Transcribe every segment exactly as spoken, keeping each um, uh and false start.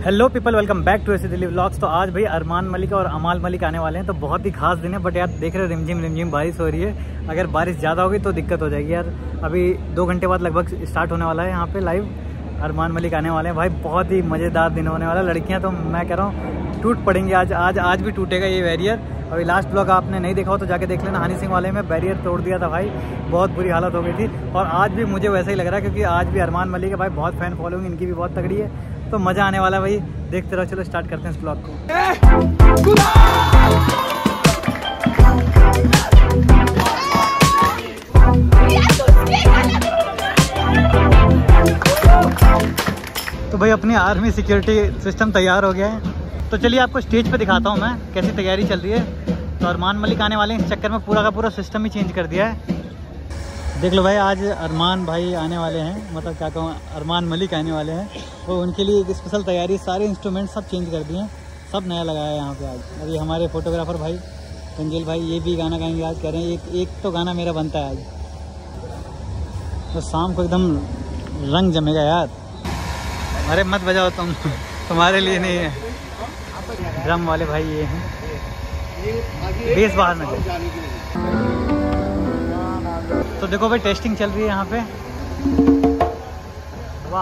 Hello people, welcome back to ऐसी Delhi vlogs. तो आज भाई अरमान मलिक और अमाल मलिक आने वाले हैं, तो बहुत ही खास दिन है। बट यार देख रहे हो रिमझिम रिमझिम बारिश हो रही है। अगर बारिश ज़्यादा होगी तो दिक्कत हो जाएगी यार। अभी दो घंटे बाद लगभग स्टार्ट होने वाला है यहाँ पे लाइव। अरमान मलिक आने वाले हैं भाई, बहुत ही मज़ेदार दिन होने वाला है। लड़कियाँ तो मैं कह रहा हूँ टूट पड़ेंगी आज आज आज भी टूटेगा ये बैरियर। अभी लास्ट ब्लॉग आपने नहीं देखा हो तो जाके देख लेना। हनी सिंह वाले में बैरियर तोड़ दिया था भाई, बहुत बुरी हालत हो गई थी। और आज भी मुझे वैसा ही लग रहा है, क्योंकि आज भी अरमान मलिक है भाई, बहुत फैन फॉलोइंग इनकी भी बहुत तगड़ी है। तो मज़ा आने वाला है भाई, देखते रहो। चलो स्टार्ट करते हैं इस ब्लॉग को। तो भाई अपनी आर्मी सिक्योरिटी सिस्टम तैयार हो गया है। तो चलिए आपको स्टेज पे दिखाता हूँ मैं कैसी तैयारी चल रही है। तो अरमान मलिक आने वाले हैं, इस चक्कर में पूरा का पूरा सिस्टम ही चेंज कर दिया है। देख लो भाई, आज अरमान भाई आने वाले हैं, मतलब क्या कहूँ, अरमान मलिक आने वाले हैं। तो उनके लिए एक स्पेशल तैयारी, सारे इंस्ट्रूमेंट सब चेंज कर दिए हैं, सब नया लगाया है यहाँ पे आज। और ये हमारे फोटोग्राफर भाई रंजील भाई, ये भी गाना गाएंगे आज। कह रहे हैं एक एक तो गाना मेरा बनता है आज, तो शाम को एकदम रंग जमेगा यार। अरे मत बजाओ तुम, तुम्हारे लिए नहीं है। ड्रम वाले भाई ये हैं, बेस बाहर में। तो देखो भाई टेस्टिंग चल रही है यहाँ पे। वाह,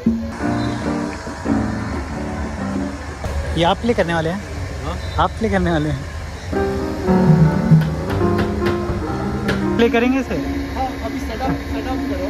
ये आप प्ले करने वाले हैं? आप प्ले करने वाले हैं? प्ले करेंगे इसे? हाँ, अभी सेटअप सेटअप करो।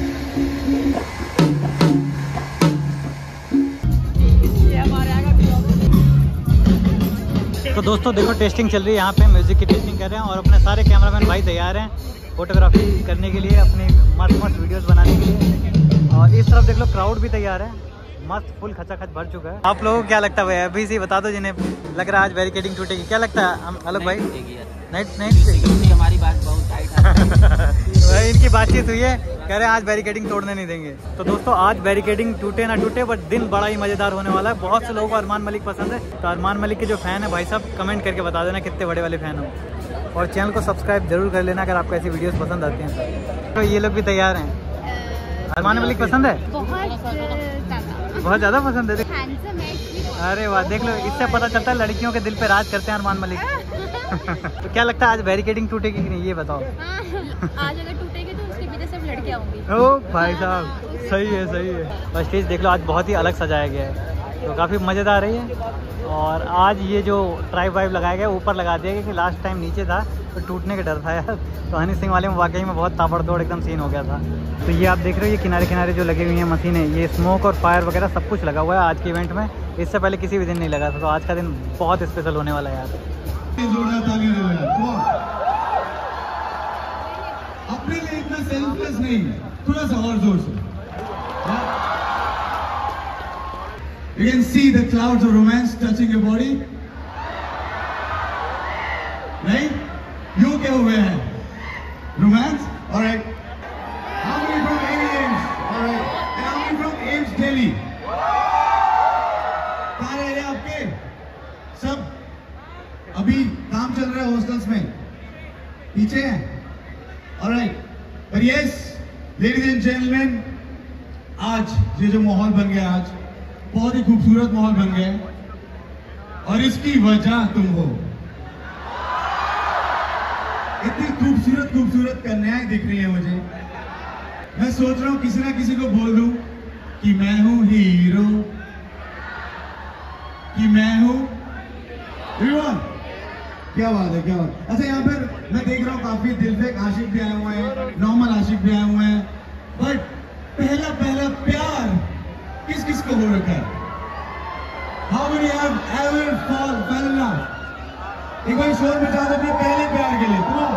तो दोस्तों देखो टेस्टिंग चल रही है यहाँ पे, म्यूजिक की टेस्टिंग कर रहे हैं। और अपने सारे कैमरामैन भाई तैयार हैं फोटोग्राफी करने के लिए, अपनी मस्त मस्त वीडियोस बनाने के लिए। और इस तरफ देख लो क्राउड भी तैयार है, मस्त फुल खचा खच भर चुका है। आप लोगों को क्या लगता है भाई, अभी से बता दो जिन्हें लग रहा है आज बैरिकेडिंग टूटेगी। क्या लगता है अलग भाई? नहीं नहीं, हमारी बात बहुत टाइट है भाई, इनकी बातचीत हुई है, कह रहे हैं आज बैरिकेडिंग तोड़ने नहीं देंगे। तो दोस्तों आज बैरिकेडिंग टूटे ना टूटे, बट दिन बड़ा ही मजेदार होने वाला है। बहुत से लोगों को अरमान मलिक पसंद है, तो अरमान मलिक के जो फैन है भाई साहब, कमेंट करके बता देना कितने बड़े वाले फैन हो। और चैनल को सब्सक्राइब जरूर कर लेना अगर आपको ऐसी वीडियोस पसंद आती हैं। तो ये लोग भी तैयार हैं। अरमान मलिक पसंद है? बहुत ज़्यादा पसंद है। अरे वाह, देख लो, इससे पता चलता है लड़कियों के दिल पे राज करते हैं अरमान मलिक। तो क्या लगता है आज बैरिकेडिंग टूटेगी कि नहीं, ये बताओ। आज अगर टूटेगी तो उसके पीछे सब लड़कियां होंगी। ओ भाई साहब, सही है सही है। और स्टेज देख लो, आज बहुत ही अलग सजाया गया है, तो काफ़ी मज़ेदार रही है। और आज ये जो ट्राइब वाइब लगाया गया ऊपर लगा दिया गया, कि लास्ट टाइम नीचे था तो टूटने का डर था यार। तो हनी सिंह वाले में वाकई में बहुत ताबड़तोड़ एकदम सीन हो गया था। तो ये आप देख रहे हो, ये किनारे किनारे जो लगी हुई हैं मशीनें, ये स्मोक और फायर वगैरह सब कुछ लगा हुआ है आज के इवेंट में। इससे पहले किसी भी दिन नहीं लगा था, तो आज का दिन बहुत स्पेशल होने वाला है यार। अपने लिए इतना सेल्फलेस नहीं, थोड़ा सा और जोर से। You can see the clouds of romance touching your body. Right? You क्या हुए हैं? Romance? All right. How many from Ames? All right. And how many from Ames Delhi? कहाँ रह रहे हैं आपके? सब अभी काम चल रहा है हॉस्टल्स में, पीछे हैं। All right. But yes, ladies and gentlemen, आज ये जो माहौल बन गया, आज बहुत ही खूबसूरत माहौल बन गया, और इसकी वजह तुम हो। इतनी खूबसूरत खूबसूरत कन्याएं दिख रही है मुझे। मैं सोच रहा हूं किसी ना किसी को बोल दूं कि मैं हूं हीरो, कि मैं हूं हीरो। क्या बात है, क्या बात। अच्छा, यहाँ पर मैं देख रहा हूँ काफी दिलफेक आशिक भी आए हुए हैं, नॉर्मल आशिक भी आए हुए हैं। बट पहला पहला प्यार किस किस को हो रखा है? How many have ever fall fell in love? एक बार शोर मचा दो अपने पहले प्यार के लिए। तुम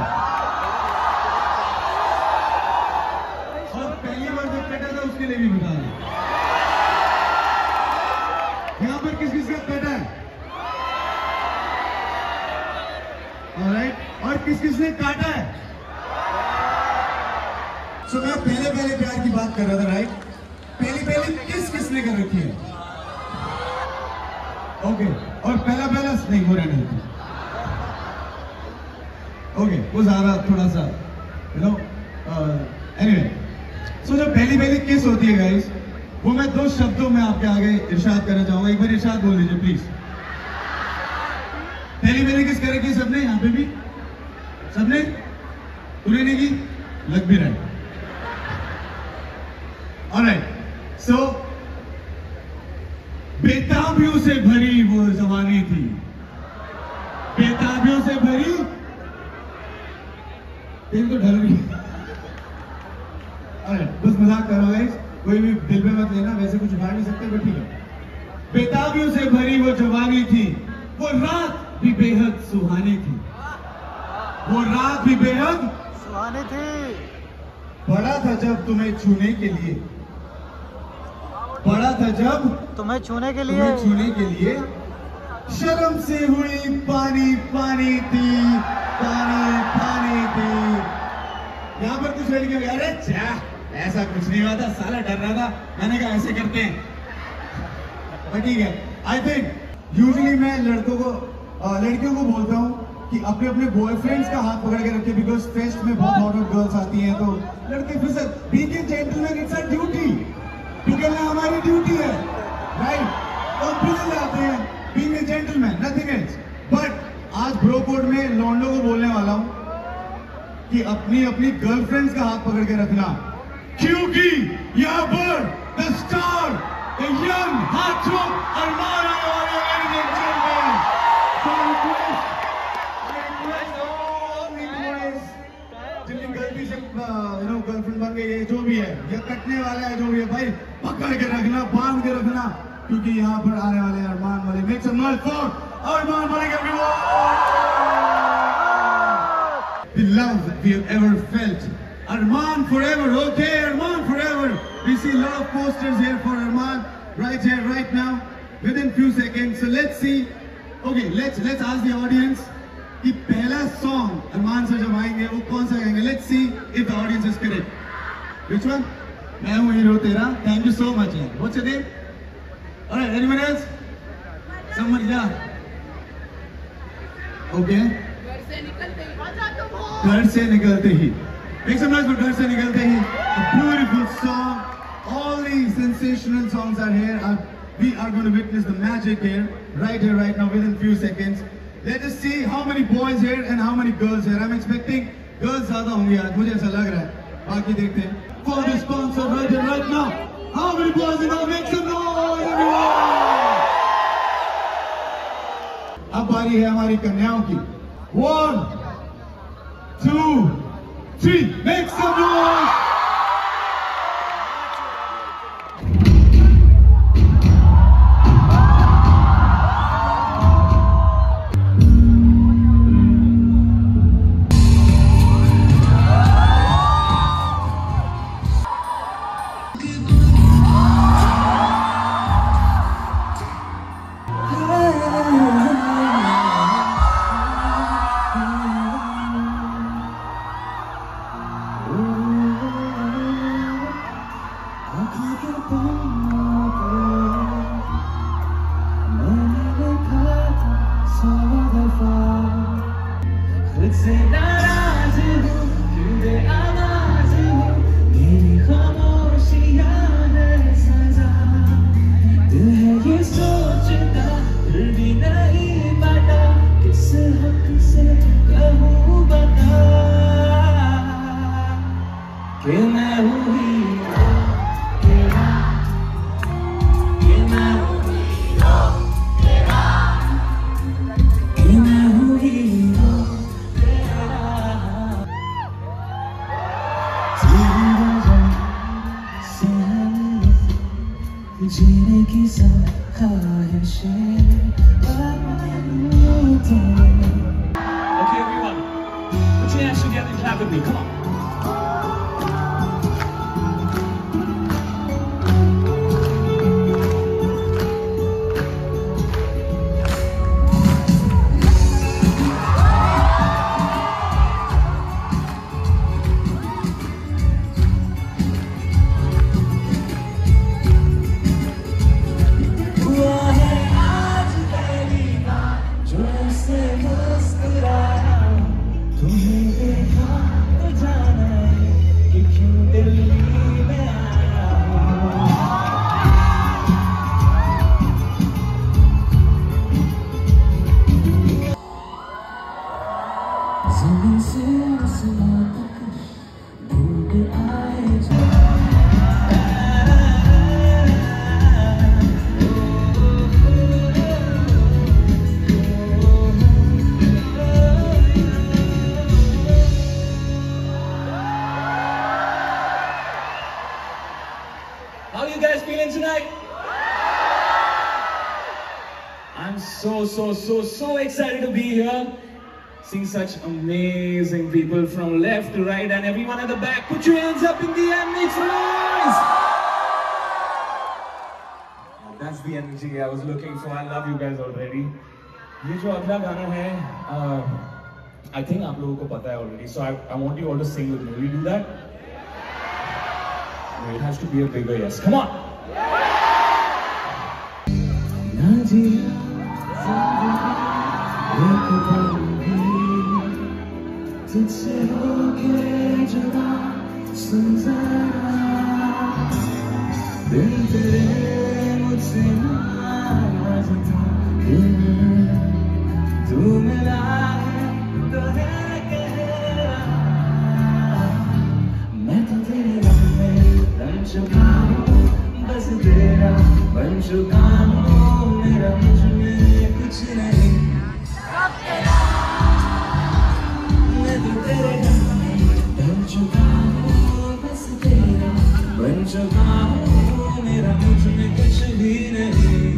और पहली बार जब कटा था उसके लिए भी बता दो। यहाँ पर किस किस का कटा है? ऑलराइट, और किस किस ने काटा है? सो मैं पहले पहले प्यार की बात कर रहा था, राइट? पहली पहली किस किसने कर रखी है? Okay okay. और पहला पहला नहीं हो रहा नहीं। ओके, वो ज़्यादा थोड़ा सा यू नो एनीवे। सो जब पहली पहली किस होती है गाइस, वो मैं दो शब्दों में आपके आगे इरशाद करना चाहूंगा। एक बार इरशाद बोल दीजिए प्लीज। पहली मैंने किस करे की? सबने यहाँ पे भी सबने? तूने नहीं की? लग भी रहा है। ऑलराइट, सो बेताबियों से भरी वो जवानी थी, बेताबियों से भरी। दिल तो ढल रही है। बस मजाक कर रहा हूं गाइस, कोई भी दिल पे मत लेना, वैसे कुछ उठा नहीं सकते, बट ठीक है। बेताबियों से भरी वो जवानी थी, वो रात भी बेहद सुहानी थी, वो रात भी बेहद सुहानी थी। पड़ा था जब तुम्हें छूने के लिए, पड़ा था जब तुम्हें छूने के लिए, तुम्हें छूने के लिए, शर्म से हुई पानी पानी थी, पानी पानी थी। यहाँ पर कुछ लड़कियों, अरे चा ऐसा कुछ नहीं हुआ था, साला डर रहा था। मैंने कहा ऐसे करते हैं, ठीक है। आई थिंक यूजुअली मैं लड़कों को लड़कियों को बोलता हूँ कि अपने अपने बॉयफ्रेंड्स का हाथ पकड़ के रखे, बिकॉज फेस्ट में बहुत हॉट हॉट गर्ल्स आती हैं, तो लड़के फिर से being a gentleman it's a duty, निकलना हमारी ड्यूटी है, राइट? तो हम फिर जाते हैं being a gentleman, nothing else. But आज ब्रो कोड में लौंडो को बोलने वाला हूँ कि अपनी अपनी गर्लफ्रेंड्स का हाथ पकड़ के रखना, क्योंकि यहाँ पर the star, the young Hathras Armaan आने वाले हैं, ladies and gentlemen. So request, request all the boys, जिनकी गलती से यू नो गर्लफ्रेंड बन गई है, जो भी है, या कटने वाला है, जो भी है, भाई पकड़ के रखना, बांध के रखना, क्योंकि यहाँ पर आने वाले Armaan Malik. Make some noise for Armaan Malik, everyone. The love we have ever felt. Arman forever, okay, Arman forever. We see a lot of posters here for Arman right here, right now, within few seconds. So let's see. Okay, let's let's ask the audience कि पहला song Arman sir जब आएंगे वो कौन सा गाएंगे? Let's see if the audience is correct. Which one? मैं हूँ हीरो तेरा. Thank you so much. What's your name? All right, anyone else? Someone, yeah. Okay. घर से निकलते ही, make some noise for घर से निकलते ही. A beautiful song. All these sensational songs are here. Uh, we are going to witness the magic here, right here, right now, within few seconds. Let us see how many boys here and how many girls here. I'm expecting girls ज़्यादा होंगी आज, मुझे ऐसा लग रहा है. बाकी देखते हैं. For the sponsor right here, right now. How many boys in all? Make some noise, everyone. अब बारी है हमारी कन्याओं की. One, two, three. Make some noise. जीने की सब ख्वाहिशें Okay, everyone, put your hands together and clap with me. Come on. तुम्हें देखा तो so, so, so, so excited to be here. Seeing such amazing people from left to right and everyone at the back. Put your hands up in the air, make some noise! That's the energy I was looking for. I love you guys already. ये जो अगला गाना है, uh, I think आप लोगों को पता है already. So I, I want you all to sing with me. Will you do that? It has to be a bigger yes. Come on! तुझसे होके जुदा सुन जरा दिल तेरे मुझसे नाराज था तू मिला है तो है कहरा मैं तो तेरे रंग में रंग चुका हूँ बस तेरा बन चुका हूँ मेरा मुझ में कुछ नहीं तेरे बन चुका हूँ बस तेरा बन चुका हूँ मेरा मुझ में कुछ भी नहीं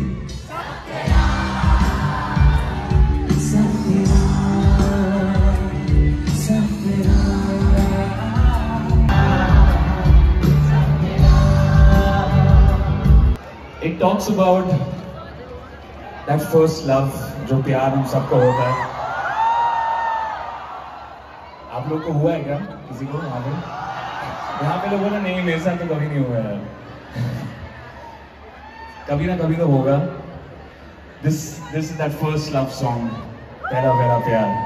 सब तेरा सब तेरा It talks about that first love जो प्यार हम सबको होता है आप लोग को हुआ है क्या किसी को यहाँ पे यहाँ पे लोगों ने नहीं मेरे साथ तो कभी नहीं हुआ है कभी ना कभी तो होगा this this is that first love song पहला पहला प्यार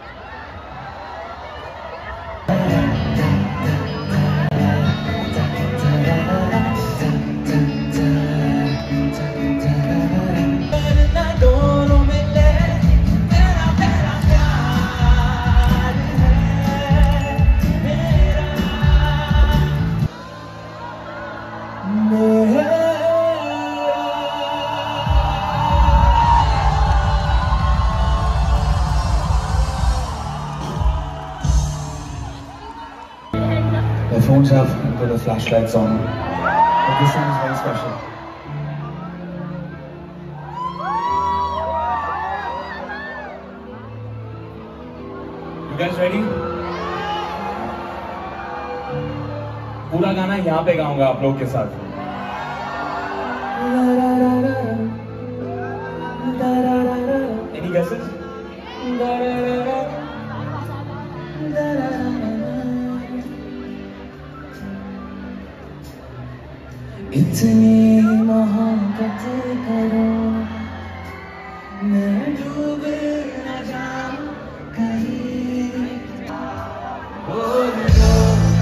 The phones have put the flashlights on, but this song is very special. You guys ready? पूरा गाना यहाँ पे गाऊंगा आप लोग के साथ. Any guesses? इतनी मोहब्बत करो मैं डूब न जाऊं कहीं बोल दो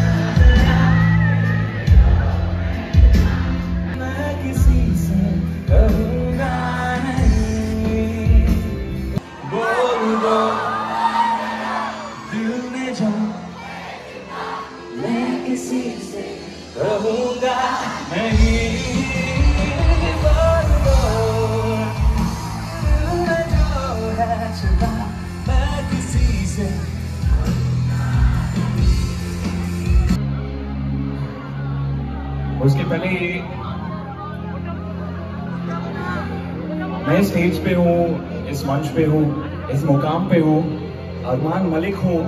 मैं किसी से कहूँगा नहीं बोल दो दिल में जो मैं किसी से कहूँगा नहीं बोल दो दिल में जो है छुपा मैं किसी से उसके पहले मैं स्टेज पे हूँ इस मंच पे हूँ इस मुकाम पे हूँ अरमान मलिक हूँ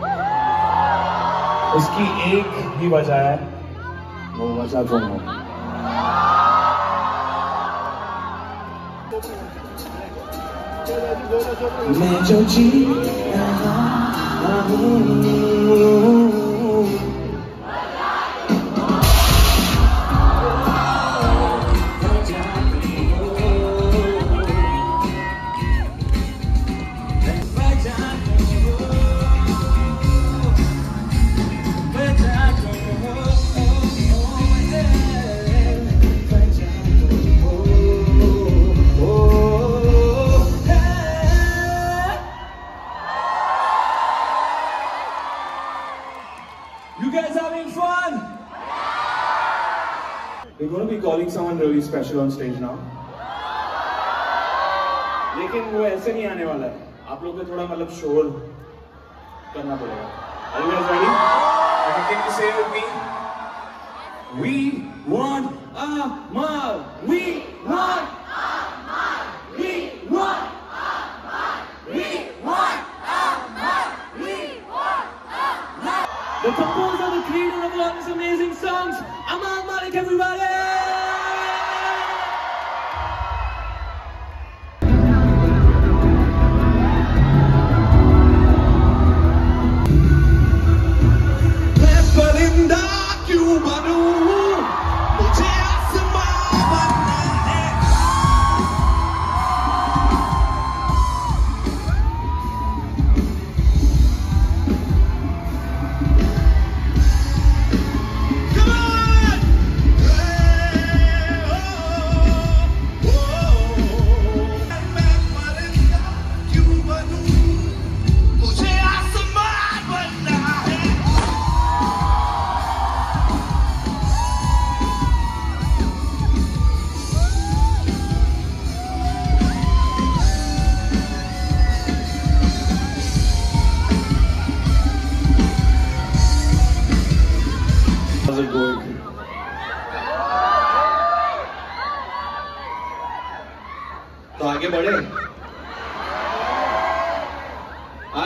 उसकी एक ही वजह है वो वजह तुम हो मैं जो जी रहा हूँ You guys having fun? We're going to be calling someone really special on stage now. लेकिन वो ऐसे नहीं आने वाला है. आप लोग को थोड़ा मतलब शोर करना पड़ेगा. Are you guys ready? Anything to say with me? We want Amal. We want Amal. We want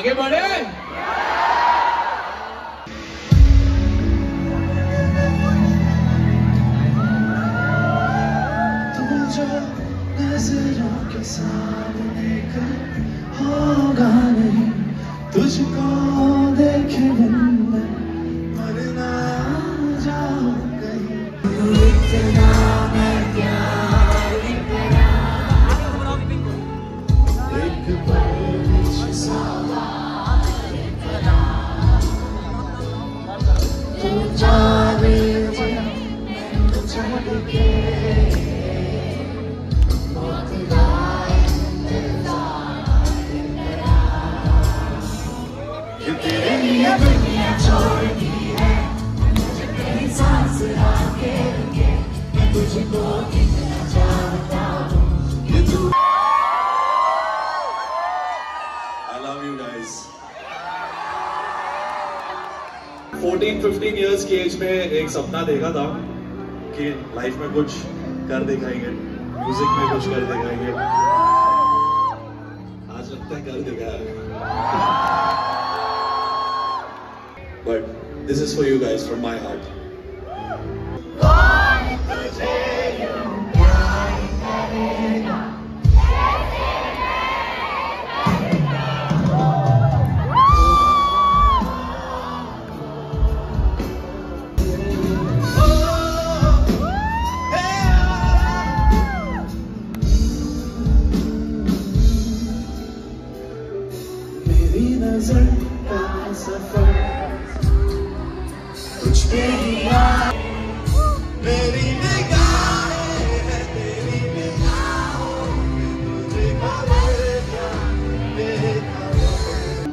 आगे बढ़े। नजरों के सामने होगा नहीं, तुझको देखे बिन मन ना जाऊं कहीं। इतना मैं प्यार करा, एक पल में सवार करा, तू जावे मैं छड़ के फोर्टीन फिफ्टीन इयर्स की एज में एक सपना देखा था कि लाइफ में कुछ कर दिखाएंगे, म्यूजिक में कुछ कर दिखाएंगे। आज लगता है कर दिखाया। But this is for you guys from my heart. नजर का सफर कुछ पे मेरी निगाहें है, तेरी निगाहों में तुझे खबर क्या बेखबर।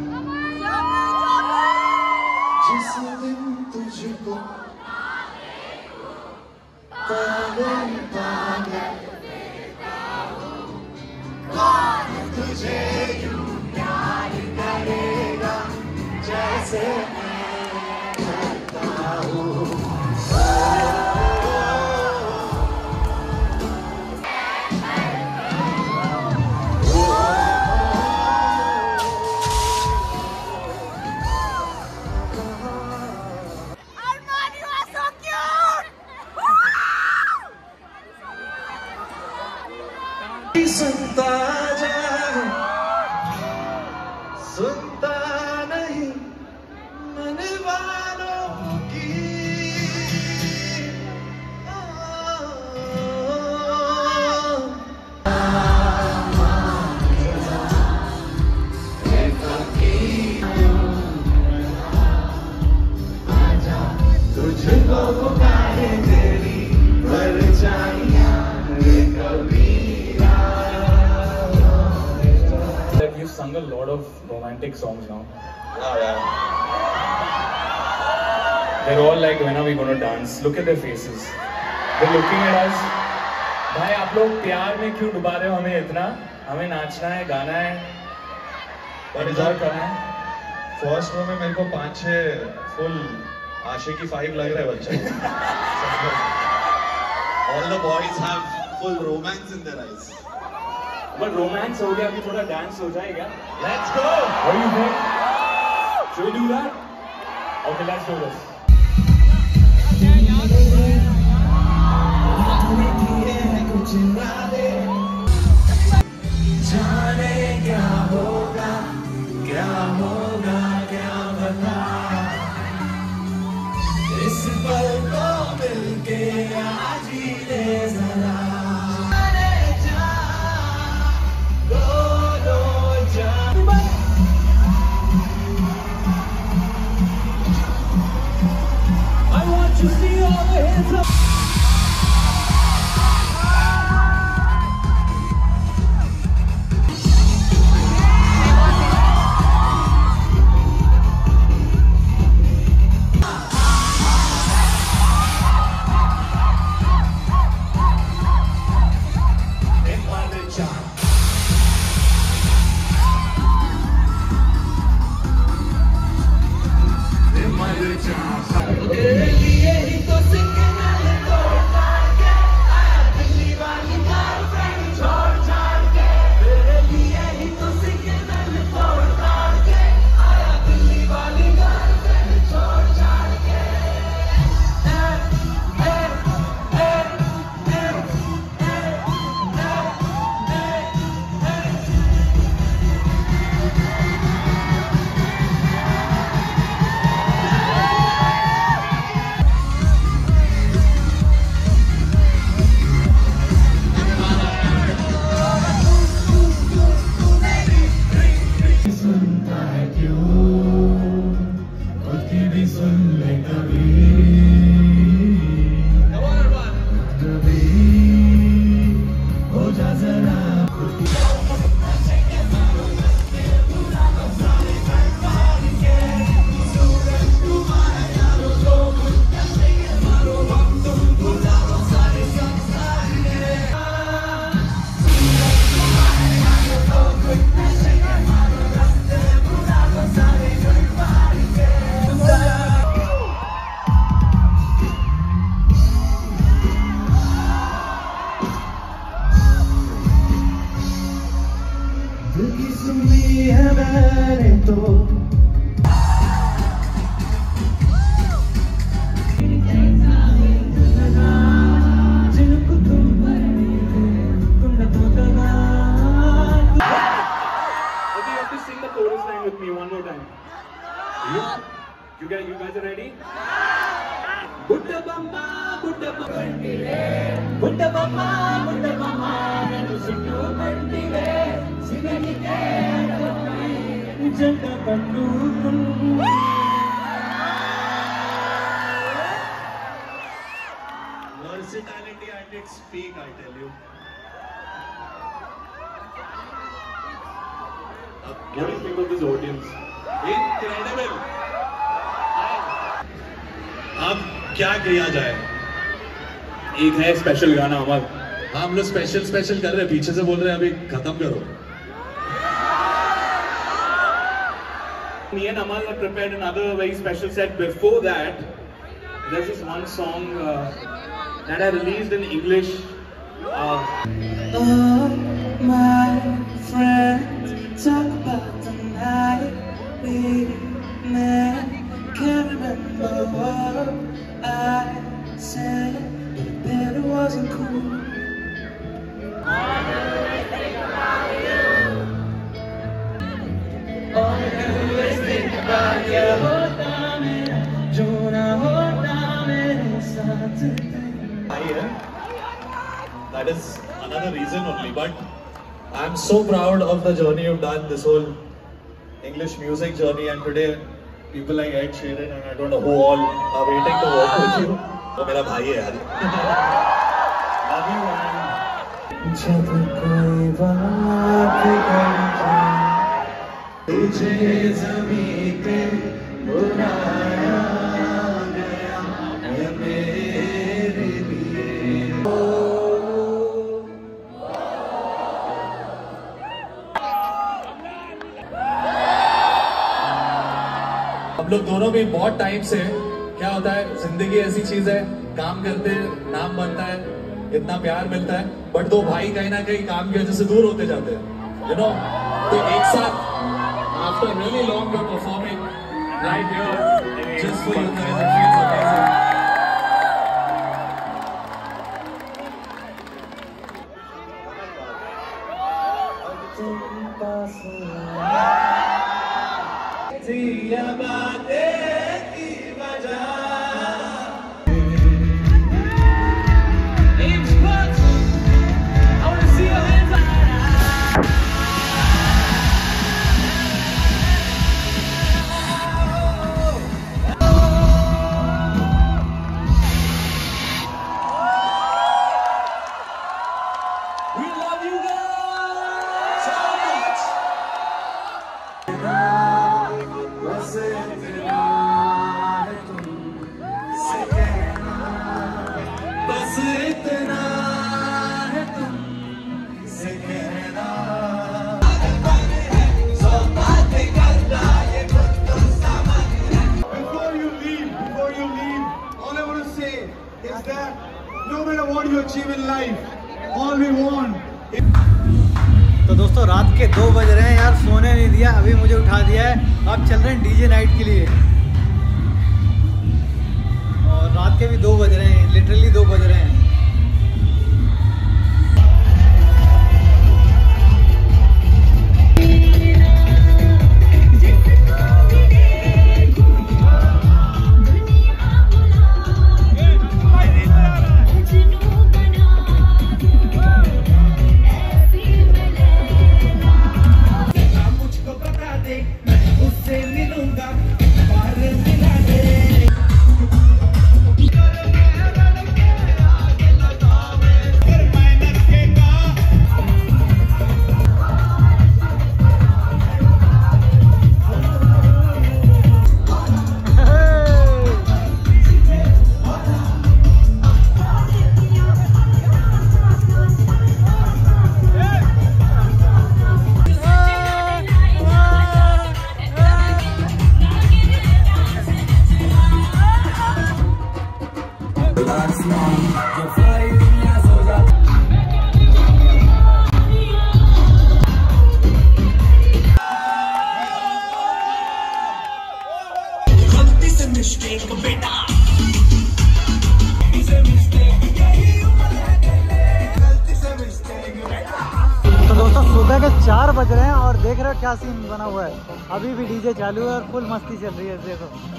जिस दिन तुझको पागल पागल कौन तुझे यूं प्यार करेगा जैसे मैं करता हूँ। सुनता जा सुनता नहीं मन वालों की, तुझको पुकारे तेरी परछाइयां कभी। You've sung a lot of romantic songs now. Oh, yeah. They're all like, when are we going to dance? Look at their faces. They're looking at us. भाई आप लोग प्यार में क्यों डुबा रहे हो हमें इतना? हमें नाचना है, गाना है, एंजॉय करना है। फर्स्ट रो में मेरे को पांच छह फुल आशिकी फाइव लग रहे बच्चे। All the boys have full romance in their eyes. But romance हो गया, अभी थोड़ा डांस हो जाएगा। Let's go. What do you think? Should we do that? Okay, let's do this. जाने क्या होगा क्या होगा क्या बता, इस पल को मिलके आज ही ले जरा। I want to see all the hands up. दिल की सुनी है मैंने तो Sing the chorus line with me one more time. You, you guys, you guys are ready? Buddha Bamba, Buddha Bamba, Buddha Bamba, Buddha Bamba, Nanu Sittu Bandile, Singanike, Janta Pandu. Versatility at its peak, I tell you. What do you think of this audience? Incredible. अब क्या किया जाए? एक है special गाना अमर. हम लोग special special कर रहे हैं, पीछे से बोल रहे हैं अभी खत्म करो. Me and Amal have prepared another very special set. Before that, there's this one song uh, that I released in English. Uh, Oh, my friends, talk about the night we met. Can't remember what I said, but that it wasn't cool. All I do is think about you. All I do is think about you. That is another reason only, but I'm so proud of the journey you've done, this whole English music journey, and today people like Ed Sheeran and I don't know who all are waiting to work with you. तो मेरा भाई है यार. Love you man. जब कोई बात करे तुझे ज़मीं पे बुलाया गया है मेरे लिए. हम लोग दोनों भी बहुत टाइम से, क्या होता है जिंदगी ऐसी चीज है, काम करते नाम बनता है, इतना प्यार मिलता है, बट दो भाई कहीं ना कहीं काम की वजह से दूर होते जाते हैं, यू नो. तो एक साथ after really long we are performing right here just for you guys. It feels amazing. Is that no matter what you achieve in life, all we want. तो दोस्तों रात के दो बज रहे हैं यार, सोने नहीं दिया, अभी मुझे उठा दिया है. अब चल रहे हैं डीजे नाइट के लिए और रात के भी दो बज रहे हैं, लिटरली दो बज रहे हैं. देख रहे हो क्या सीन बना हुआ है, अभी भी डीजे चालू है और फुल मस्ती चल रही है। देखो